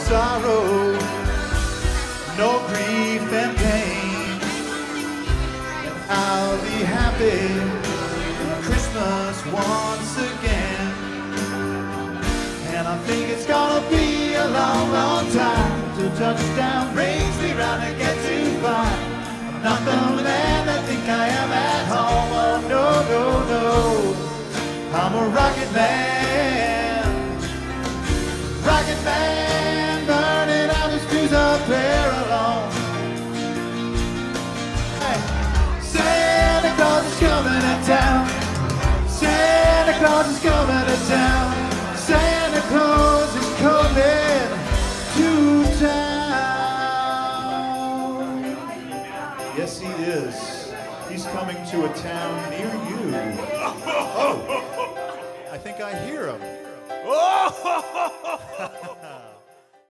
sorrow, no grief and pain, and I'll be happy Christmas once again. And I think it's gonna be a long, long time till touchdown brings me round again to find I'm not the man I think I am at home. Oh no, no, no, I'm a rocket man, rocket man, burning out his fuse up there alone. Hey, Santa Claus is coming to town, Santa Claus is coming to town, Santa Claus is coming to town. Yes, he is. He's coming to a town near you. Oh, I think I hear him.